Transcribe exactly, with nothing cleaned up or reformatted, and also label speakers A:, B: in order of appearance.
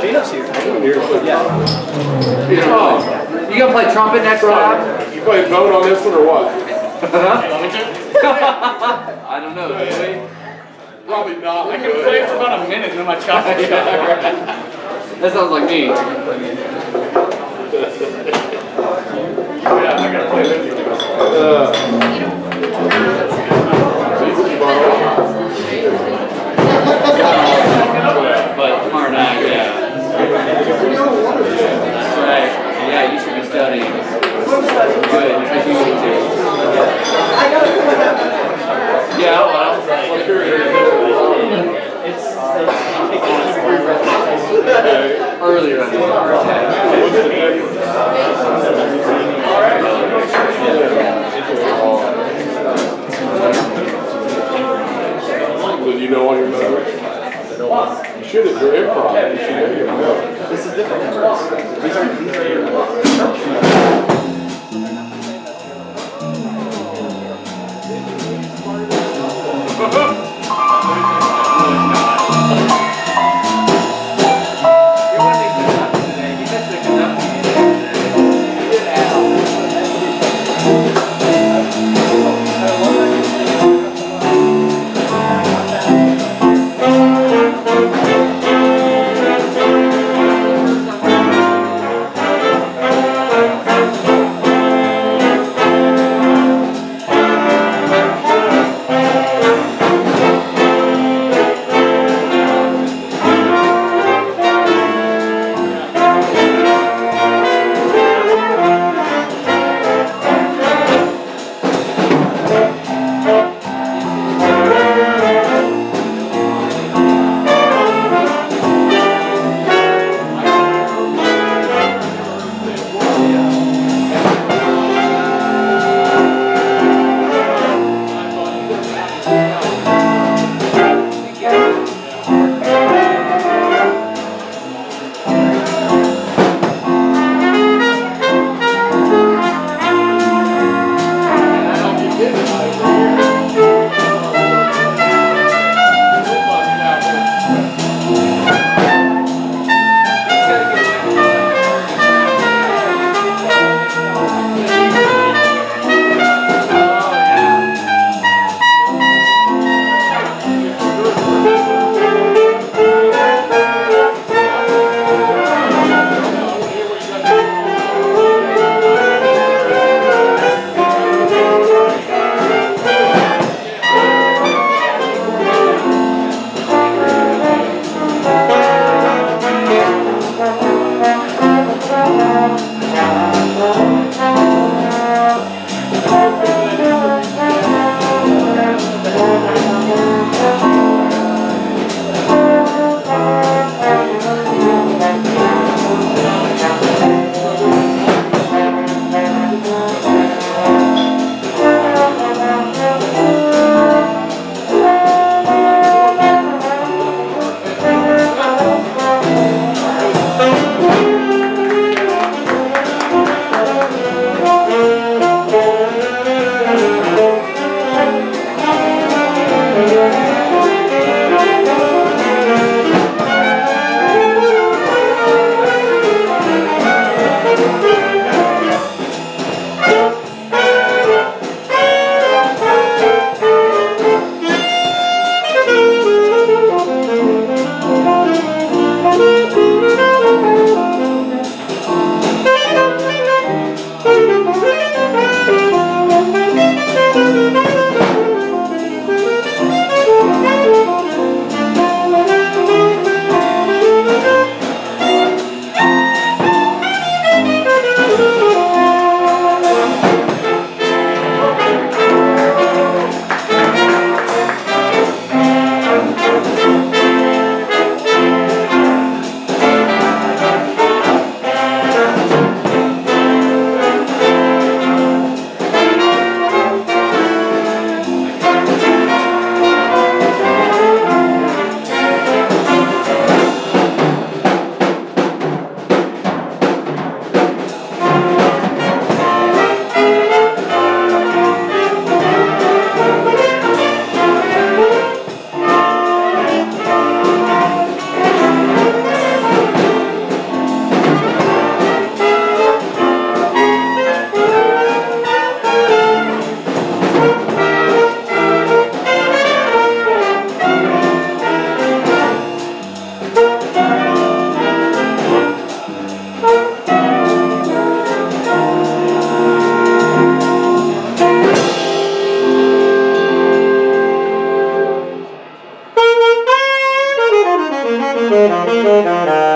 A: Gino's here. Yeah.
B: Oh, you gonna play trumpet next time?
C: You play note on this one or what?
B: I don't know, do we?
C: Probably not.
A: I can play for about a minute and then my chocolate shot.
B: That sounds like me.
A: Yeah, I gotta play with you.
C: Uh,
B: But tomorrow night, yeah. That's right. Yeah, you should be studying. Good, because you need to. Yeah, well, what's your It's earlier on the
C: Did you know all your numbers? You should if you're improv. You should know your numbers.
A: This is different. These are these are your
D: Thank you.